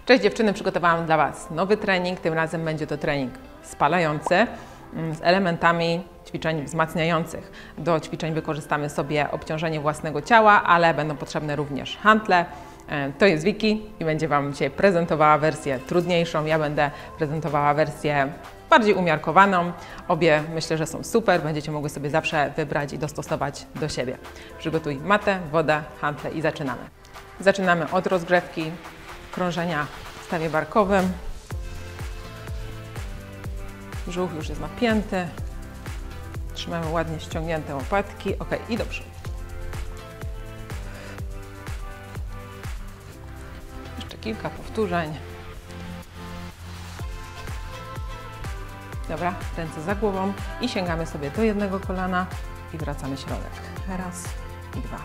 Cześć dziewczyny, przygotowałam dla Was nowy trening. Tym razem będzie to trening spalający z elementami ćwiczeń wzmacniających. Do ćwiczeń wykorzystamy sobie obciążenie własnego ciała, ale będą potrzebne również hantle. To jest Wiki i będzie Wam dzisiaj prezentowała wersję trudniejszą. Ja będę prezentowała wersję bardziej umiarkowaną. Obie myślę, że są super. Będziecie mogły sobie zawsze wybrać i dostosować do siebie. Przygotuj matę, wodę, hantle i zaczynamy. Zaczynamy od rozgrzewki, krążenia w stawie barkowym. Brzuch już jest napięty. Trzymamy ładnie ściągnięte łopatki. Ok, i do przodu. Jeszcze kilka powtórzeń. Dobra, ręce za głową i sięgamy sobie do jednego kolana i wracamy środek. Raz i dwa.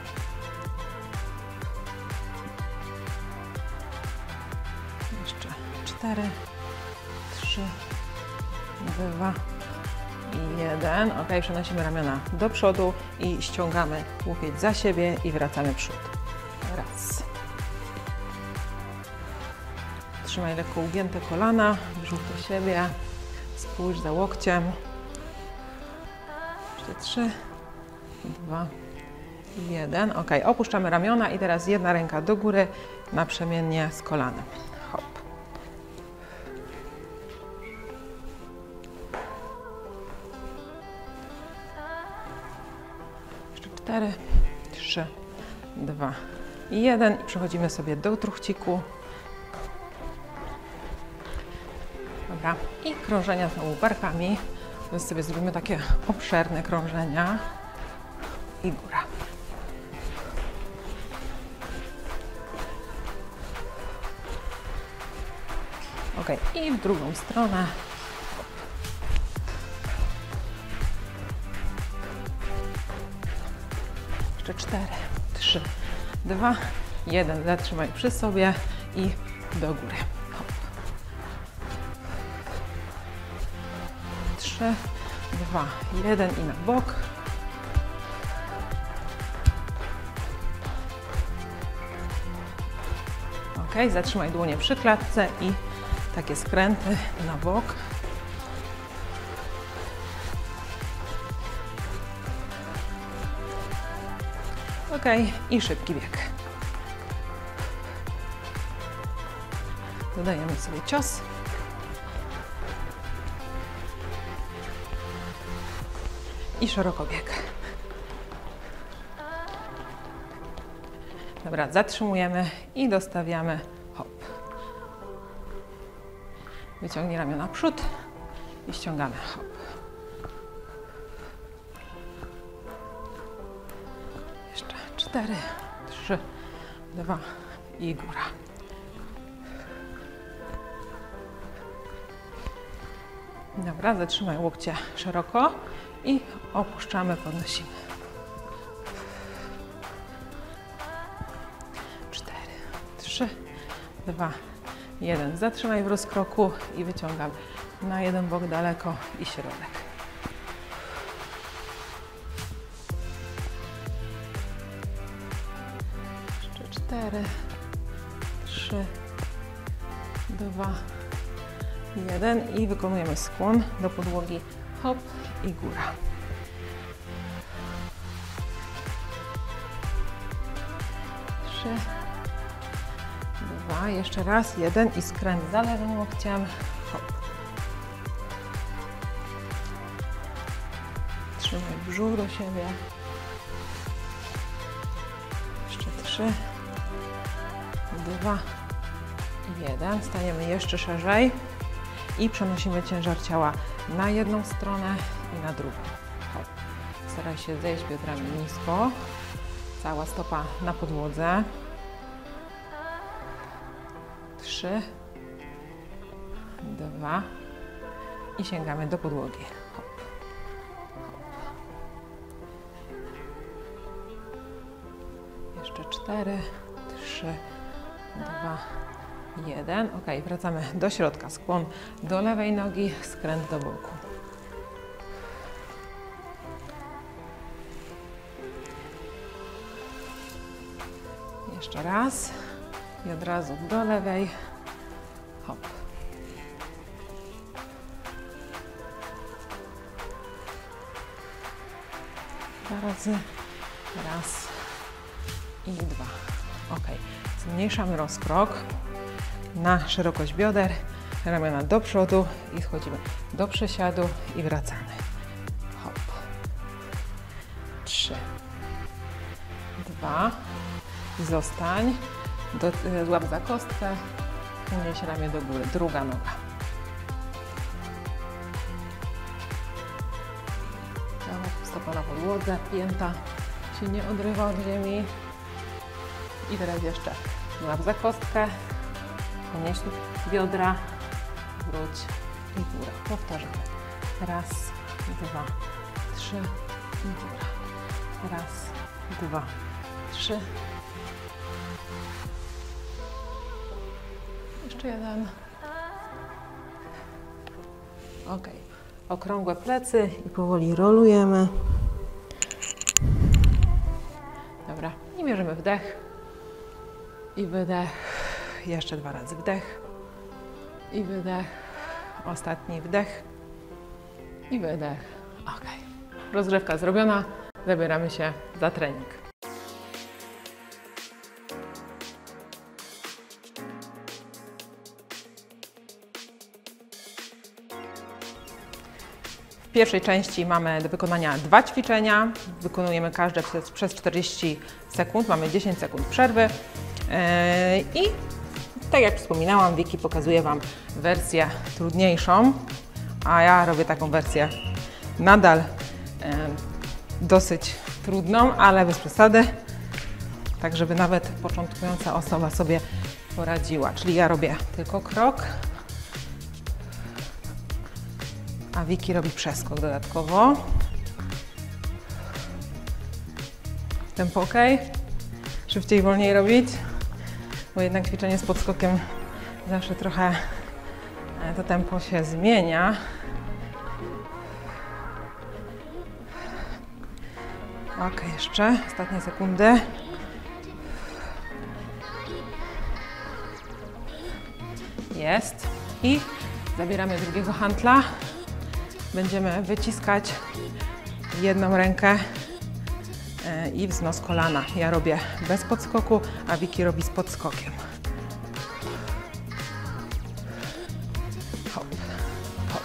Jeszcze 4, 3, 2 i 1. Ok, przenosimy ramiona do przodu i ściągamy łokieć za siebie i wracamy w przód. Raz. Trzymaj lekko ugięte kolana, brzuch do siebie. Spójrz za łokciem. Jeszcze 3, 2 i 1. Ok, opuszczamy ramiona i teraz jedna ręka do góry naprzemiennie z kolanem. Hop. Jeszcze 4, 3, 2 i 1. I przechodzimy sobie do truchciku. Dobra. I krążenia znowu barkami. Więc sobie zrobimy takie obszerne krążenia. I góra. Ok, i w drugą stronę. Jeszcze 4, 3, 2, 1. Zatrzymaj przy sobie i do góry. 3, 2, 1 i na bok. Ok, zatrzymaj dłonie przy klatce i takie skręty na bok. Ok, i szybki bieg. Dodajemy sobie cios. I szeroko bieg. Dobra, zatrzymujemy i dostawiamy hop. Wyciągnij ramiona w przód i ściągamy hop. Jeszcze 4, 3, 2 i góra. Dobra, zatrzymaj łokcie szeroko i opuszczamy, podnosimy. 4, 3, 2, 1. Zatrzymaj w rozkroku i wyciągamy na jeden bok daleko i środek. Jeszcze 4, 3, 2, 1 i wykonujemy skłon do podłogi, hop i góra. Trzy, 2, jeszcze raz, 1 i skręt za lewym łokciem, hop. Trzymaj brzuch do siebie. Jeszcze 3, 2 i 1. Stajemy jeszcze szerzej i przenosimy ciężar ciała na jedną stronę i na drugą. Hop. Staraj się zejść biodrami nisko. Cała stopa na podłodze. 3, 2 i sięgamy do podłogi. Hop. Hop. Jeszcze 4, 3, 2, 1. Ok, wracamy do środka. Skłon do lewej nogi, skręt do boku. Jeszcze raz. I od razu do lewej hop. Dwa razy, raz i dwa. Ok. Zmniejszamy rozkrok na szerokość bioder, ramiona do przodu i schodzimy do przysiadu i wracamy. Hop. 3, 2 i zostań. Złap za kostkę, unieś ramię do góry. Druga noga. Stopa na podłodze, pięta się nie odrywa od ziemi. I teraz jeszcze złap za kostkę, unieś biodra, wróć i góra. Powtarzamy. Raz, dwa, trzy i góra. Raz, dwa, trzy. Jeszcze jeden. Ok. Okrągłe plecy i powoli rolujemy. Dobra. I mierzymy wdech i wydech. Jeszcze dwa razy wdech i wydech. Ostatni wdech i wydech. Ok. Rozgrzewka zrobiona. Zabieramy się za trening. W pierwszej części mamy do wykonania 2 ćwiczenia. Wykonujemy każde przez 40 sekund. Mamy 10 sekund przerwy. I tak jak wspominałam, Wiki pokazuje Wam wersję trudniejszą, a ja robię taką wersję nadal dosyć trudną, ale bez przesady, tak żeby nawet początkująca osoba sobie poradziła. Czyli ja robię tylko krok, a Wiki robi przeskok dodatkowo. Tempo ok? Szybciej, wolniej robić, bo jednak ćwiczenie z podskokiem zawsze trochę to tempo się zmienia. Ok, jeszcze ostatnie sekundy. Jest. I zabieramy drugiego hantla. Będziemy wyciskać jedną rękę i wznos kolana. Ja robię bez podskoku, a Wiki robi z podskokiem. Hop, hop.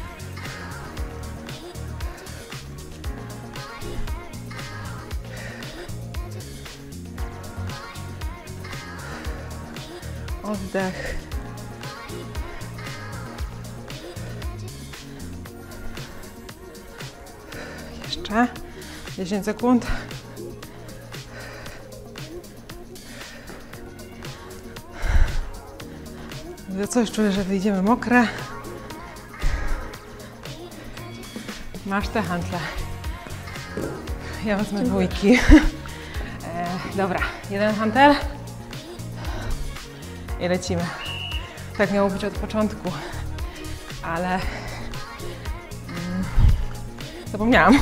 Oddech. Jeszcze 10 sekund. Coś czuję, że wyjdziemy mokre. Masz te hantle. Ja wezmę dwójki. Dobra, jeden hantel i lecimy. Tak miało być od początku, ale zapomniałam.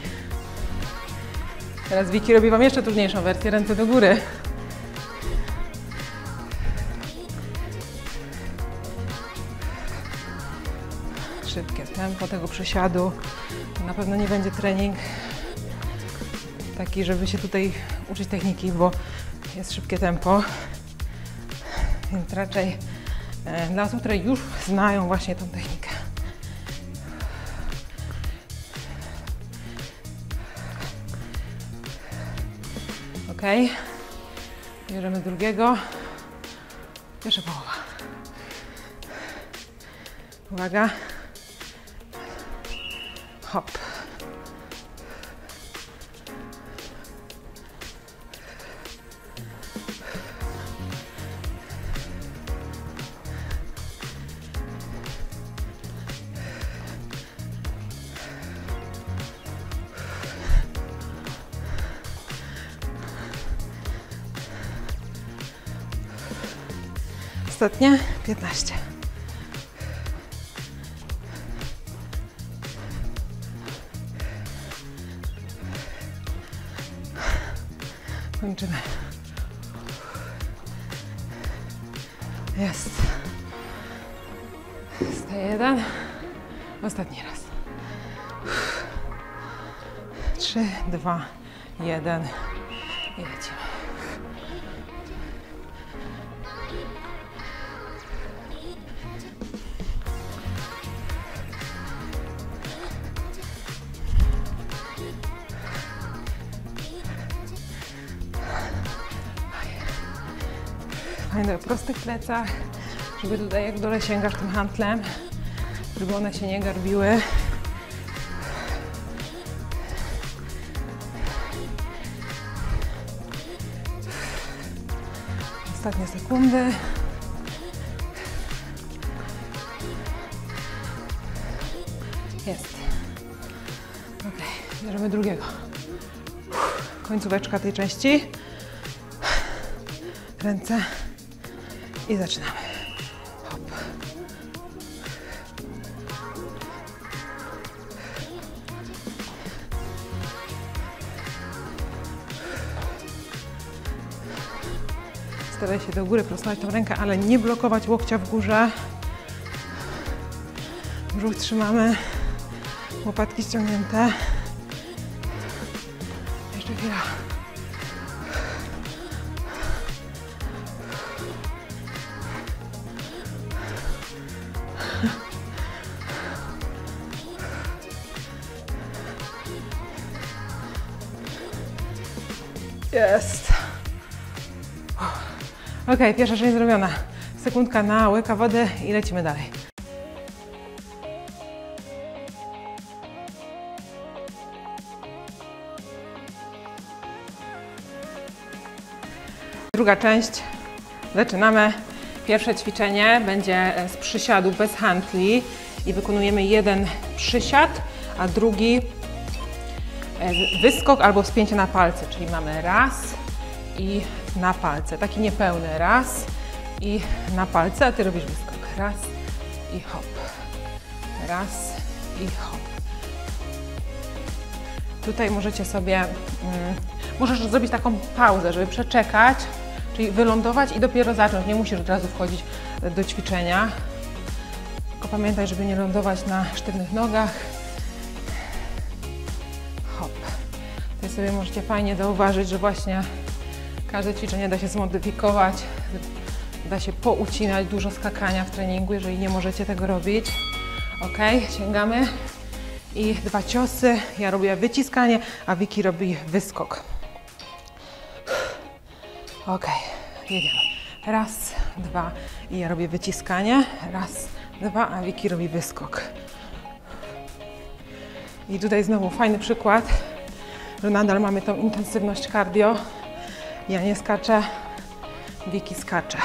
Teraz Wiki robi Wam jeszcze trudniejszą wersję, ręce do góry. Szybkie tempo tego przysiadu. To na pewno nie będzie trening taki, żeby się tutaj uczyć techniki, bo jest szybkie tempo. Więc raczej dla osób, które już znają właśnie tą technikę. Ok. Bierzemy drugiego. Pierwsza połowa. Uwaga. Hop. Ostatnie 15. Kończymy. Jest. 101. Ostatni raz. 3, 2, 1 i lecimy. Fajnie o prostych plecach, żeby tutaj jak w dole sięgasz tym hantlem, żeby one się nie garbiły. Ostatnie sekundy. Jest. Ok, bierzemy drugiego. Końcóweczka tej części. Ręce i zaczynamy. Hop. Staraj się do góry prostować tą rękę, ale nie blokować łokcia w górze. Brzuch trzymamy, łopatki ściągnięte. Jeszcze chwila. Jest. Ok, pierwsza część zrobiona. Sekundka na łyka wody i lecimy dalej. Druga część. Zaczynamy. Pierwsze ćwiczenie będzie z przysiadu bez hantli i wykonujemy jeden przysiad, a drugi wyskok albo wspięcie na palce, czyli mamy raz i na palce, taki niepełny raz i na palce, a Ty robisz wyskok, raz i hop, raz i hop. Tutaj możecie sobie, możesz zrobić taką pauzę, żeby przeczekać, czyli wylądować i dopiero zacząć, nie musisz od razu wchodzić do ćwiczenia, tylko pamiętaj, żeby nie lądować na sztywnych nogach. Hop. Tutaj sobie możecie fajnie zauważyć, że właśnie każde ćwiczenie da się zmodyfikować, da się poucinać, dużo skakania w treningu, jeżeli nie możecie tego robić. Ok, sięgamy i dwa ciosy. Ja robię wyciskanie, a Wiki robi wyskok. Ok, jedziemy. Raz, dwa i ja robię wyciskanie. Raz, dwa, a Wiki robi wyskok. I tutaj znowu fajny przykład, że nadal mamy tą intensywność cardio. Ja nie skaczę, Wiki skacze.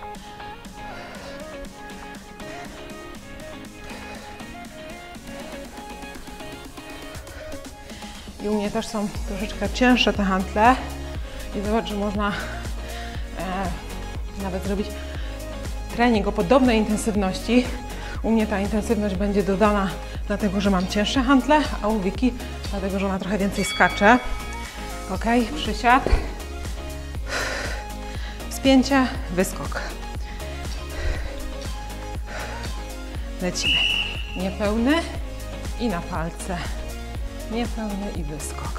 I u mnie też są troszeczkę cięższe te hantle. I zobacz, że można nawet zrobić trening o podobnej intensywności. U mnie ta intensywność będzie dodana dlatego, że mam cięższe hantle, a u Wiki dlatego, że ona trochę więcej skacze. Ok, przysiad, wspięcie, wyskok. Lecimy. Niepełny i na palce. Niepełny i wyskok.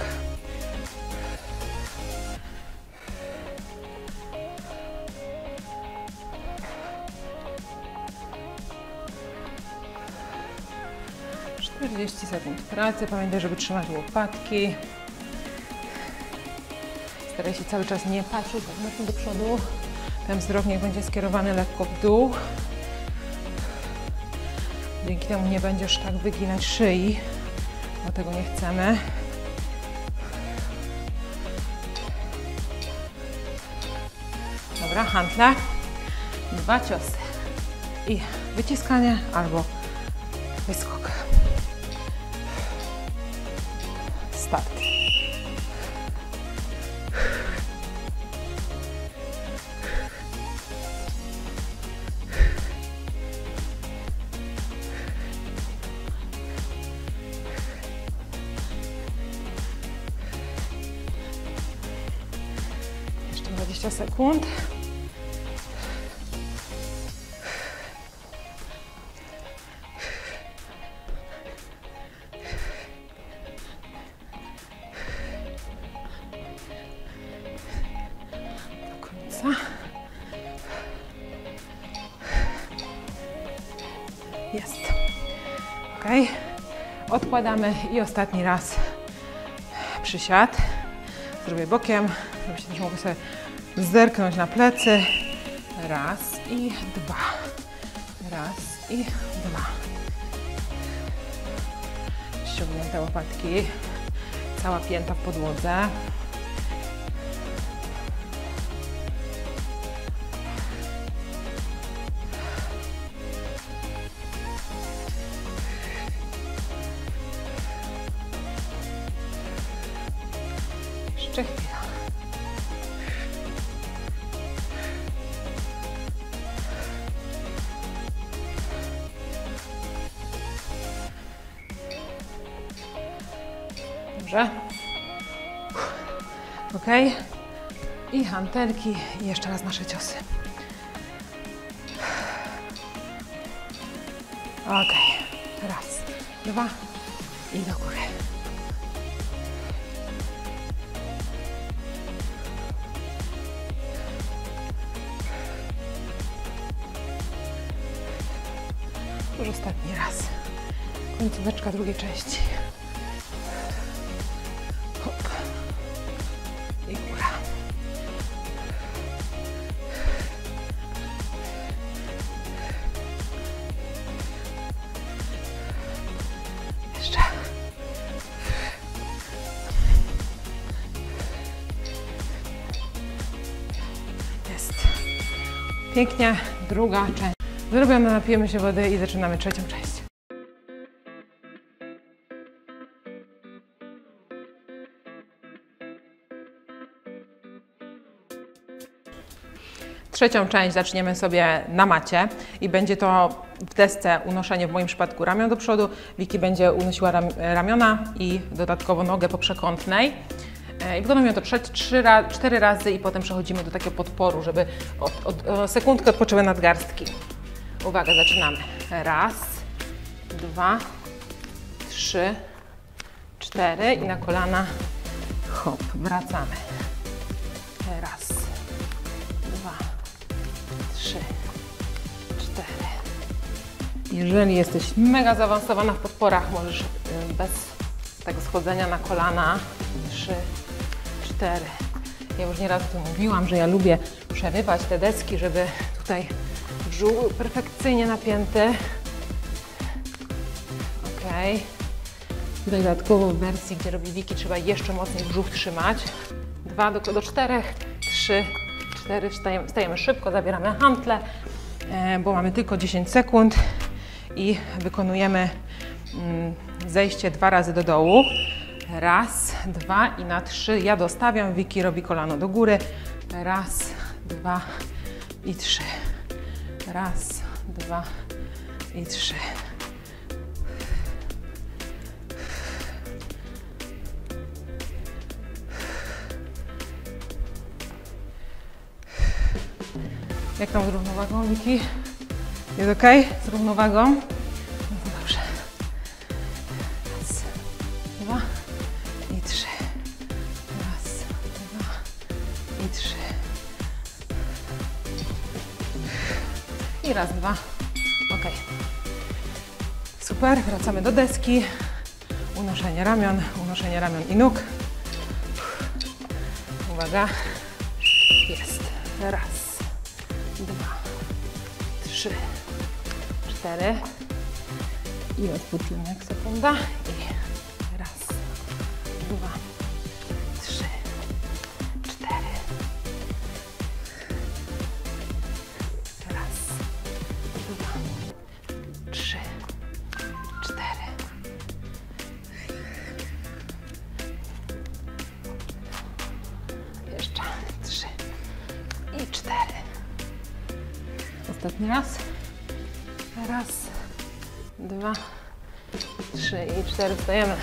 - 40 sekund pracy. Pamiętaj, żeby trzymać łopatki. Staraj się cały czas nie patrzeć tak mocno do przodu. Ten wzrok niech będzie skierowany lekko w dół. Dzięki temu nie będziesz tak wyginać szyi, bo tego nie chcemy. Dobra, hantle. Dwa ciosy. I wyciskanie albo wyskok. Start. Jeszcze 20 sekund. Jest. Ok. Odkładamy i ostatni raz przysiad. Zrobię bokiem, żebyście też mogli sobie zerknąć na plecy. Raz i dwa. Raz i dwa. Ściągnięte łopatki. Cała pięta w podłodze. Jeszcze chwila. Dobrze. Ok. I hantelki. I jeszcze raz nasze ciosy. Ok. Raz, dwa i do góry. Już ostatni raz. Końcóweczka drugiej części. Hop. I góra. Jeszcze. Jest. Pięknie. Druga część. Zrobione, napijemy się wody i zaczynamy trzecią część. Trzecią część zaczniemy sobie na macie i będzie to w desce unoszenie, w moim przypadku ramion do przodu. Wiki będzie unosiła ramiona i dodatkowo nogę poprzekątnej. I wykonujemy to 4 razy i potem przechodzimy do takiego podporu, żeby sekundkę odpoczęły nadgarstki. Uwaga, zaczynamy. Raz, dwa, trzy, cztery i na kolana hop, wracamy. Raz, dwa, trzy, cztery. Jeżeli jesteś mega zaawansowana w podporach, możesz bez tego schodzenia na kolana. 3, 4. Ja już nieraz o tym mówiłam, że ja lubię przerywać te deski, żeby tutaj brzuch był perfekcyjnie napięty. Ok. Tutaj dodatkowo w wersji, gdzie robi Wiki, trzeba jeszcze mocniej brzuch trzymać. 2 do 4, 3, 4. Wstajemy szybko, zabieramy hantle, bo mamy tylko 10 sekund i wykonujemy zejście 2 razy do dołu. Raz, dwa i na 3. Ja dostawiam, Wiki robi kolano do góry. Raz, 2 i 3. Raz, 2 i 3. Jak tam z równowagą, Wiki? Jest ok? Z równowagą? No to dobrze. Raz, 2 i 3. Raz, 2 i 3. I raz, 2. Ok. Super. Wracamy do deski. Unoszenie ramion i nóg. Uwaga. Jest. Raz, 2, 3, 4. I odpoczynek, sekunda. I raz, 2, 3, 4. Raz, 2, 3, 4. Jeszcze 3 i 4. Ostatni raz. Raz, 2, 3 i 4. Wstajemy.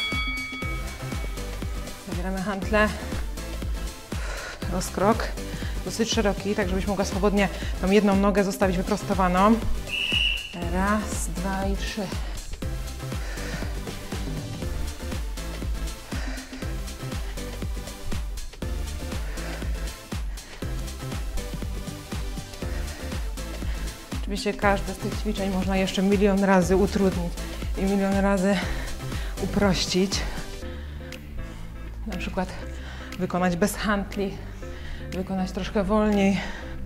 Zabieramy hantle. Rozkrok. Dosyć szeroki, tak żebyś mogła swobodnie tą jedną nogę zostawić wyprostowaną. Raz, 2 i 3. Oczywiście każde z tych ćwiczeń można jeszcze milion razy utrudnić i milion razy uprościć. Na przykład wykonać bez hantli, wykonać troszkę wolniej.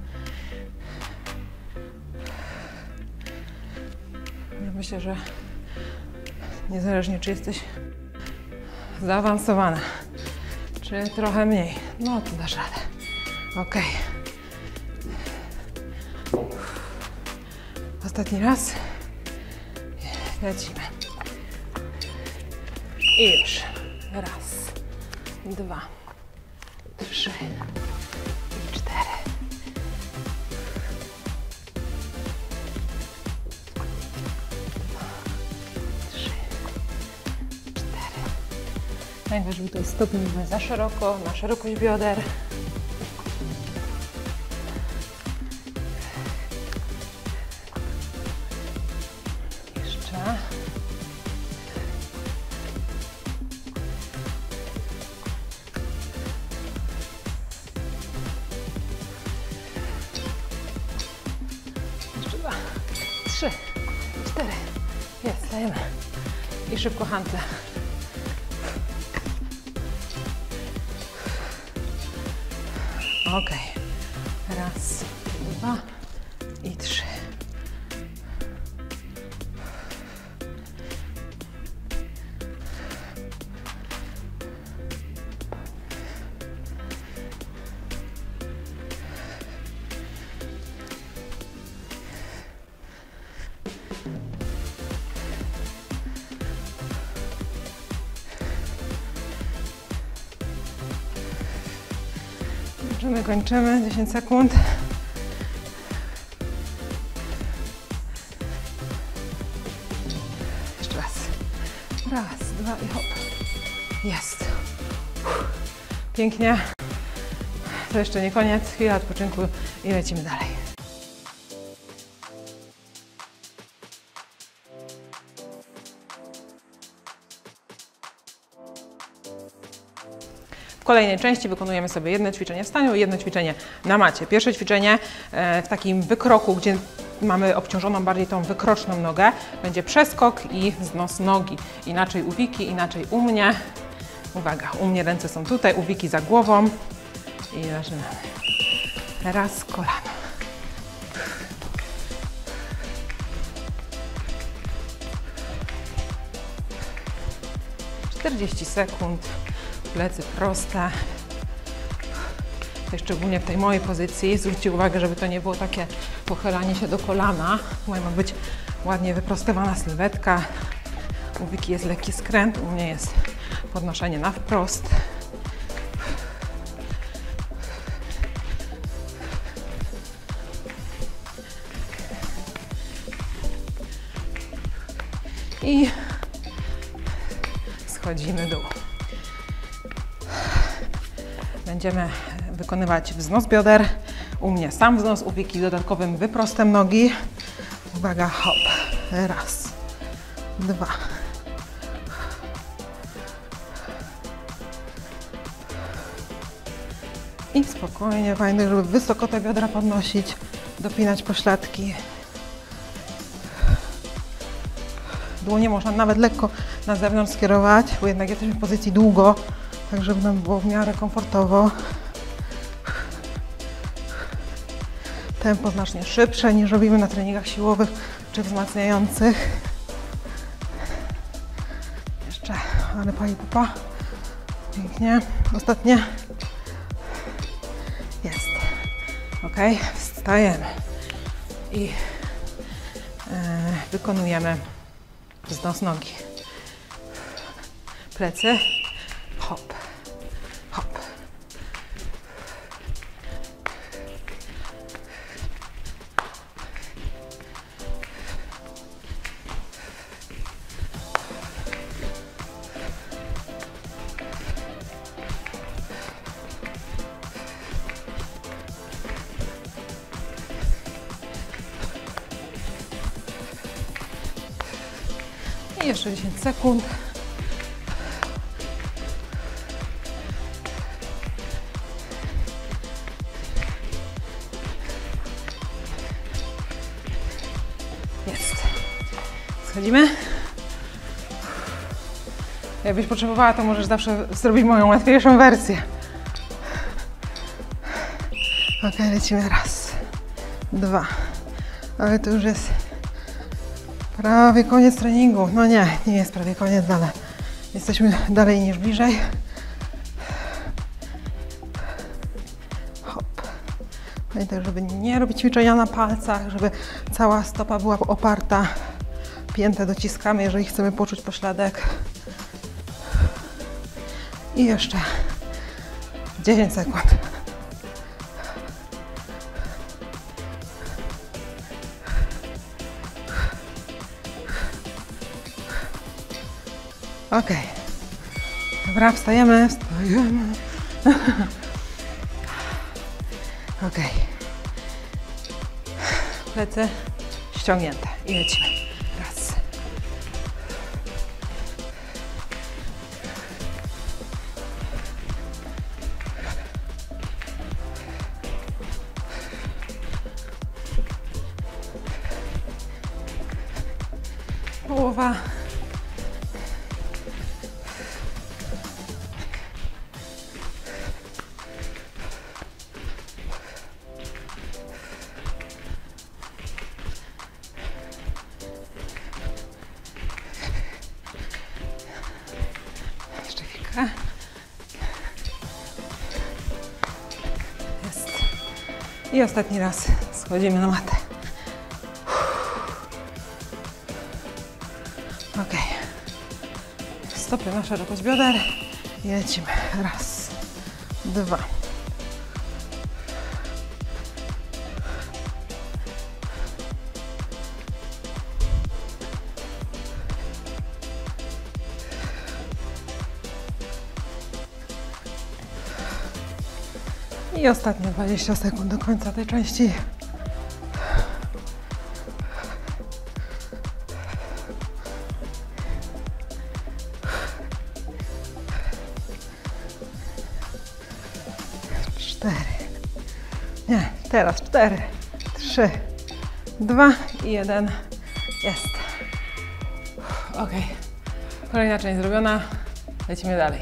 Myślę, że niezależnie czy jesteś zaawansowana, czy trochę mniej, no to dasz radę. Ok. Ostatni raz. Lecimy. I już. Raz, 2, 3 i 4. Pamiętaj, żeby tutaj stopy nie były za szeroko, na szerokość bioder. Jeszcze. Jeszcze 2, 3, 4. Jest, dajemy. I szybko hantle. Ok. Raz, 2 i 3. Kończymy, 10 sekund. Jeszcze raz. Raz, 2 i hop. Jest. Pięknie. To jeszcze nie koniec. Chwila odpoczynku i lecimy dalej. W kolejnej części wykonujemy sobie jedno ćwiczenie w staniu i jedno ćwiczenie na macie. Pierwsze ćwiczenie w takim wykroku, gdzie mamy obciążoną bardziej tą wykroczną nogę, będzie przeskok i wznos nogi. Inaczej u Wiki, inaczej u mnie. Uwaga, u mnie ręce są tutaj, u Wiki za głową i zaczynamy. Raz, kolano. ,40 sekund. Plecy proste. Tutaj szczególnie w tej mojej pozycji zwróćcie uwagę, żeby to nie było takie pochylanie się do kolana. Ma być ładnie wyprostowana sylwetka. U Wiki jest lekki skręt, u mnie jest podnoszenie na wprost. I schodzimy dół. Będziemy wykonywać wznos bioder. U mnie sam wznos, u Wiki dodatkowym wyprostem nogi. Uwaga, hop. Raz, 2. I spokojnie, fajnie, żeby wysoko te biodra podnosić, dopinać pośladki. Dłonie można nawet lekko na zewnątrz skierować, bo jednak jesteśmy w pozycji długo, tak żeby nam było w miarę komfortowo. Tempo znacznie szybsze niż robimy na treningach siłowych czy wzmacniających. Jeszcze, ale pani pupa. Pięknie. Ostatnie. Jest. Ok, wstajemy i wykonujemy wznos nogi. Plecy. Hop, hop. I jeszcze 10 sekund. Jest. Schodzimy. Jakbyś potrzebowała, to możesz zawsze zrobić moją łatwiejszą wersję. Ok, lecimy. Raz, dwa. Ale to już jest prawie koniec treningu. No nie jest prawie koniec, ale jesteśmy dalej niż bliżej. Hop. Pamiętaj, żeby nie robić ćwiczenia na palcach, żeby cała stopa była oparta. Piętę dociskamy, jeżeli chcemy poczuć pośladek. I jeszcze 10 sekund. Ok. Dobra, wstajemy. Ok. Plecy ściągnięte i lecimy. Raz. Połowa. Jeszcze chwilkę. Jest. I ostatni raz schodzimy na matę. Ok. Stopy na szerokość bioder i lecimy. Raz, dwa. I ostatnie 20 sekund do końca tej części. Nie, teraz 4, 3, 2 i 1. Jest. Ok. Kolejna część zrobiona. Lecimy dalej.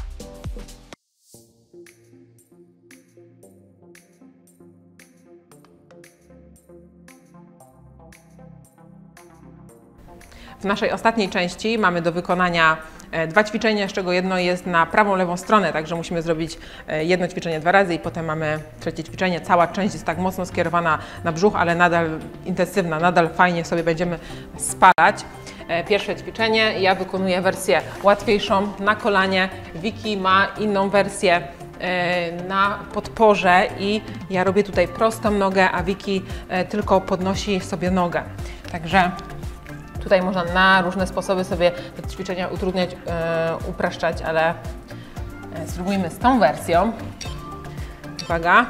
W naszej ostatniej części mamy do wykonania 2 ćwiczenia, z czego jedno jest na prawą, lewą stronę, także musimy zrobić jedno ćwiczenie 2 razy i potem mamy trzecie ćwiczenie. Cała część jest tak mocno skierowana na brzuch, ale nadal intensywna, nadal fajnie sobie będziemy spalać. Pierwsze ćwiczenie, ja wykonuję wersję łatwiejszą na kolanie. Wiki ma inną wersję na podporze i ja robię tutaj prostą nogę, a Wiki tylko podnosi sobie nogę. Także tutaj można na różne sposoby sobie te ćwiczenia utrudniać, upraszczać, ale spróbujmy z tą wersją. Uwaga.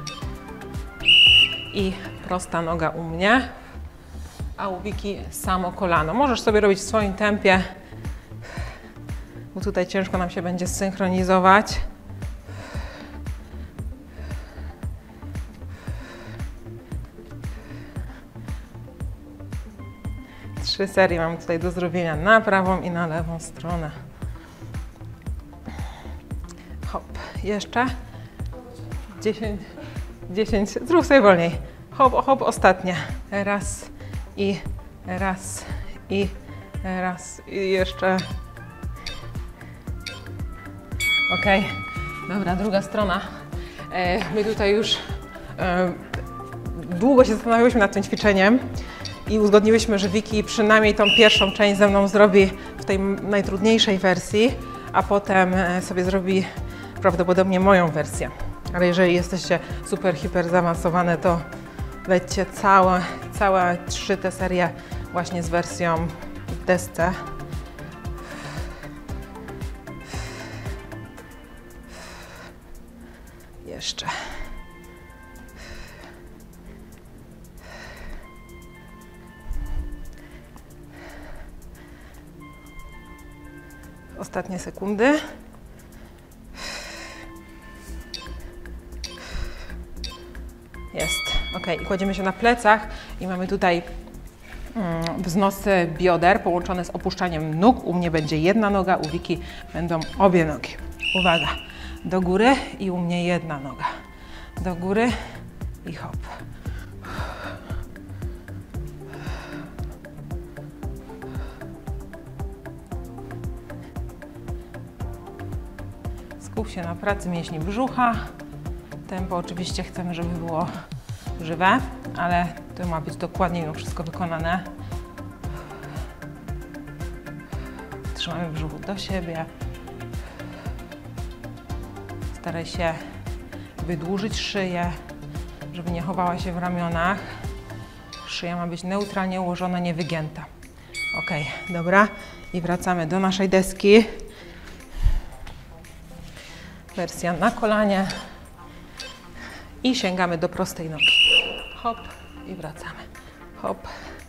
I prosta noga u mnie, a u Wiki samo kolano. Możesz sobie robić w swoim tempie, bo tutaj ciężko nam się będzie zsynchronizować. Trzy serie mam tutaj do zrobienia na prawą i na lewą stronę. Hop, jeszcze 10, zrób sobie wolniej. Hop, hop, ostatnie. Raz i raz i raz i jeszcze. Ok, dobra, druga strona. My tutaj już długo się zastanawiałyśmy nad tym ćwiczeniem i uzgodniłyśmy, że Wiki przynajmniej tą pierwszą część ze mną zrobi w tej najtrudniejszej wersji, a potem sobie zrobi prawdopodobnie moją wersję. Ale jeżeli jesteście super, hiper zaawansowane, to lećcie całe 3 te serie właśnie z wersją w desce. Jeszcze. Ostatnie sekundy. Jest. Ok, i kładziemy się na plecach i mamy tutaj wznosy bioder połączone z opuszczaniem nóg. U mnie będzie jedna noga, u Wiki będą obie nogi. Uwaga, do góry i u mnie jedna noga. Do góry i hop. Skup się na pracy mięśni brzucha. Tempo oczywiście chcemy, żeby było żywe, ale to ma być dokładnie mimo wszystko wykonane. Trzymamy brzuch do siebie. Staraj się wydłużyć szyję, żeby nie chowała się w ramionach. Szyja ma być neutralnie ułożona, nie wygięta. Ok, dobra. I wracamy do naszej deski. Wersja na kolanie. I sięgamy do prostej nogi. Hop i wracamy. Hop.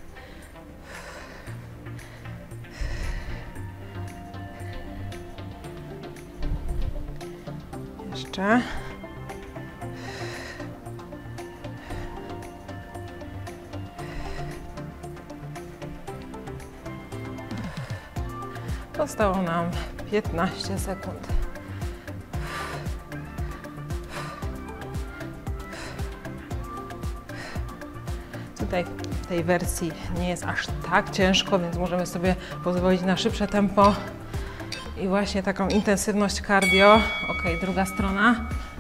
Jeszcze. Zostało nam 15 sekund. Tutaj w tej wersji nie jest aż tak ciężko, więc możemy sobie pozwolić na szybsze tempo i właśnie taką intensywność cardio. Ok, druga strona.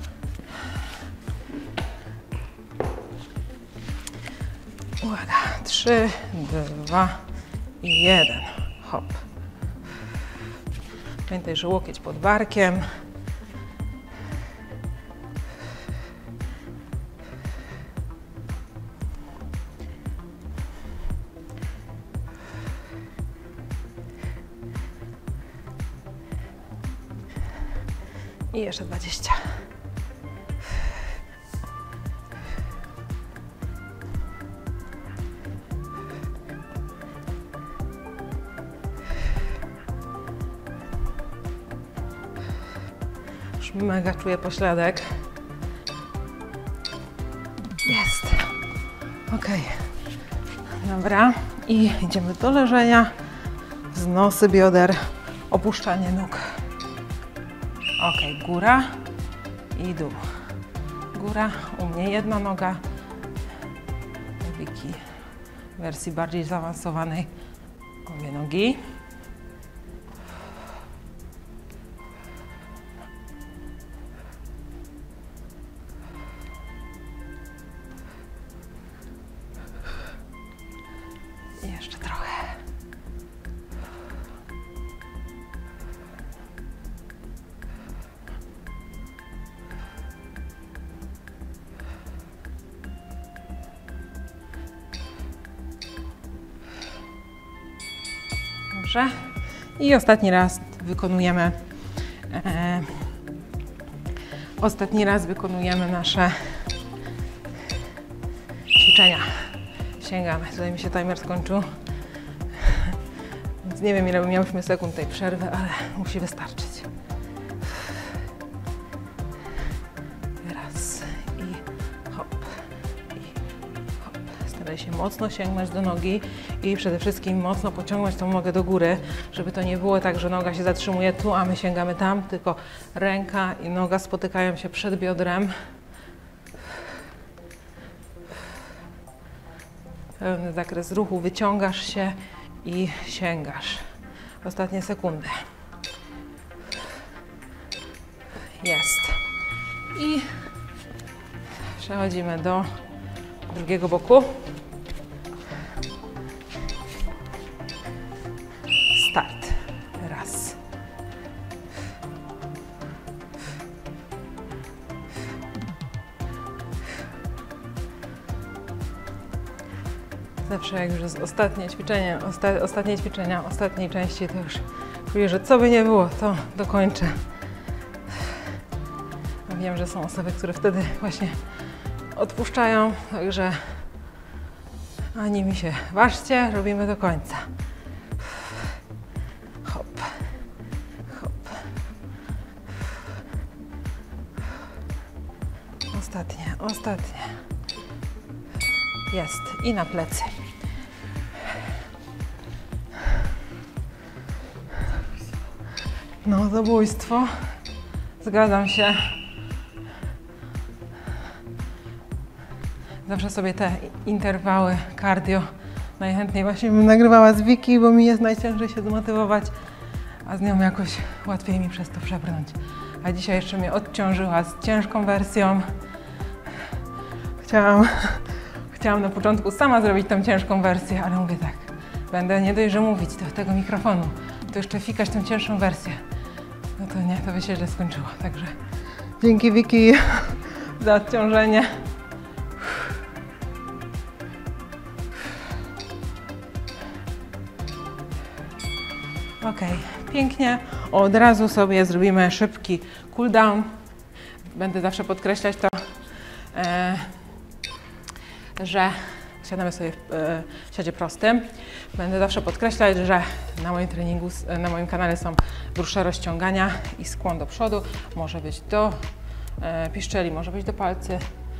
Uwaga, 3, 2 i 1. Hop. Pamiętaj, że łokieć pod barkiem. I jeszcze 20. Już mega czuję pośladek. Jest. Ok. Dobra. I idziemy do leżenia. Wznosy bioder. Opuszczanie nóg. Ok, góra i dół. Góra, u mnie jedna noga. U Wiki w wersji bardziej zaawansowanej obie nogi. I jeszcze trochę. Dobrze. I ostatni raz wykonujemy nasze ćwiczenia. Sięgamy. Tutaj mi się timer skończył. Więc nie wiem, ile miałyśmy sekund tej przerwy, ale musi wystarczyć. Raz i hop. I hop. Staraj się mocno sięgnąć do nogi i przede wszystkim mocno pociągnąć tą nogę do góry, żeby to nie było tak, że noga się zatrzymuje tu, a my sięgamy tam, tylko ręka i noga spotykają się przed biodrem. Pełny zakres ruchu, wyciągasz się i sięgasz. Ostatnie sekundy. Jest. I przechodzimy do drugiego boku. Start. Raz. Zawsze jak już jest ostatnie ćwiczenia, ostatniej części, to już czuję, że co by nie było, to dokończę. Wiem, że są osoby, które wtedy właśnie odpuszczają, także ani mi się ważcie, robimy do końca. Hop, hop. Ostatnie. Jest. I na plecy. No, zabójstwo. Zgadzam się. Zawsze sobie te interwały cardio najchętniej właśnie bym nagrywała z Wiki, bo mi jest najciężej się zmotywować, a z nią jakoś łatwiej mi przez to przebrnąć. A dzisiaj jeszcze mnie odciążyła z ciężką wersją. Chciałam na początku sama zrobić tą ciężką wersję, ale mówię tak, będę nie dość, że mówić do tego mikrofonu, to jeszcze fikać tą cięższą wersję. No to nie, to by się źle skończyło. Także dzięki Wiki za odciążenie. Ok, pięknie. Od razu sobie zrobimy szybki cool down. Będę zawsze podkreślać to, że siadamy sobie w siadzie prostym. Będę zawsze podkreślać, że na moim treningu, na moim kanale są dłuższe rozciągania i skłon do przodu. Może być do piszczeli, może być do palcy.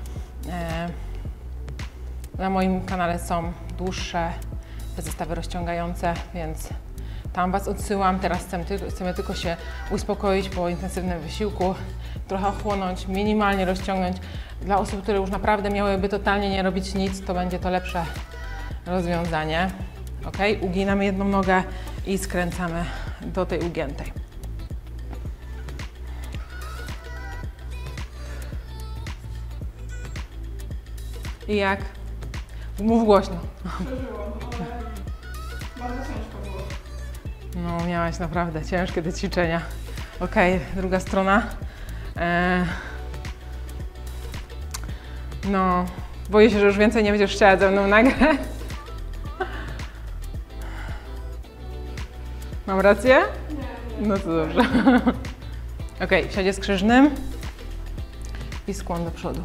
Na moim kanale są dłuższe zestawy rozciągające, więc tam Was odsyłam. Teraz chcemy tylko się uspokoić po intensywnym wysiłku, trochę ochłonąć, minimalnie rozciągnąć. Dla osób, które już naprawdę miałyby totalnie nie robić nic, to będzie to lepsze rozwiązanie. Ok, uginamy jedną nogę i skręcamy do tej ugiętej. I jak? Mów głośno. Przeżyłam, ale bardzo ciężko było. No, miałaś naprawdę ciężkie te ćwiczenia. Ok, druga strona. No, boję się, że już więcej nie będziesz chciała ze mną nagrać. Mam rację? Nie. No to dobrze. Ok, w siadzie skrzyżnym i skłon do przodu.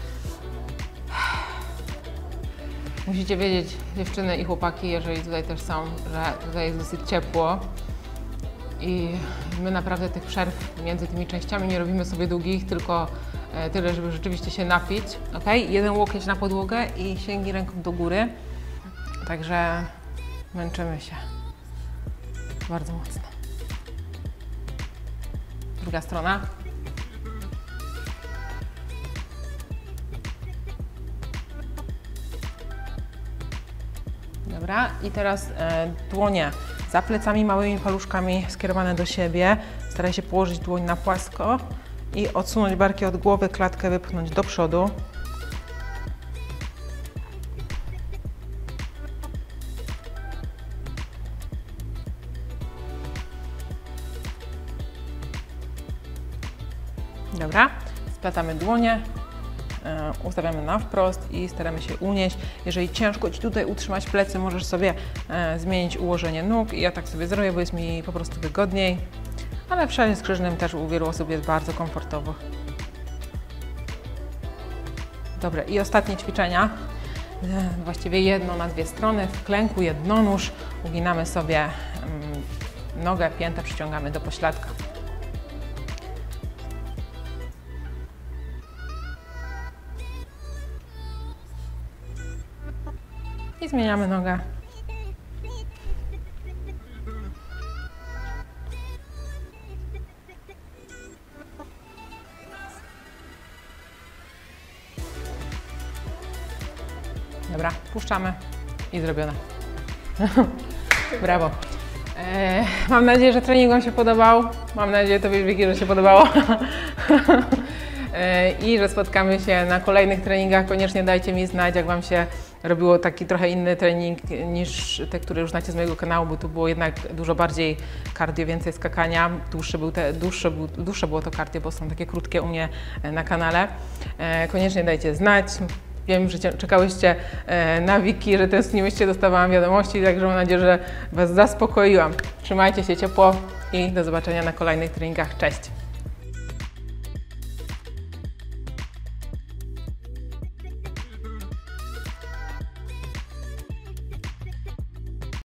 Musicie wiedzieć, dziewczyny i chłopaki, jeżeli tutaj też są, że tutaj jest dosyć ciepło i my naprawdę tych przerw między tymi częściami nie robimy sobie długich, tylko tyle, żeby rzeczywiście się napić. Ok? Jeden łokieć na podłogę i sięgnij ręką do góry. Także męczymy się bardzo mocno. Druga strona. Dobra, i teraz dłonie za plecami, małymi paluszkami skierowane do siebie. Staraj się położyć dłoń na płasko i odsunąć barki od głowy, klatkę wypchnąć do przodu. Dobra, splatamy dłonie. Ustawiamy na wprost i staramy się unieść. Jeżeli ciężko Ci tutaj utrzymać plecy, możesz sobie zmienić ułożenie nóg i ja tak sobie zrobię, bo jest mi po prostu wygodniej. Ale w siadzie skrzyżnym też u wielu osób jest bardzo komfortowo. Dobra, i ostatnie ćwiczenia. Właściwie jedno na dwie strony. W klęku jednonóż uginamy sobie nogę, piętę przyciągamy do pośladka. I zmieniamy nogę. Dobra, puszczamy i zrobione. Brawo. Mam nadzieję, że trening Wam się podobał. Mam nadzieję, Tobie, Wiki, że się podobało. I że spotkamy się na kolejnych treningach. Koniecznie dajcie mi znać, jak Wam się robiło taki trochę inny trening niż te, które już znacie z mojego kanału, bo tu było jednak dużo bardziej cardio, więcej skakania. Dłuższe było to cardio, bo są takie krótkie u mnie na kanale. Koniecznie dajcie znać. Wiem, że czekałyście na Wiki, że tęskniłyście, dostawałam wiadomości, także mam nadzieję, że Was zaspokoiłam. Trzymajcie się ciepło i do zobaczenia na kolejnych treningach. Cześć!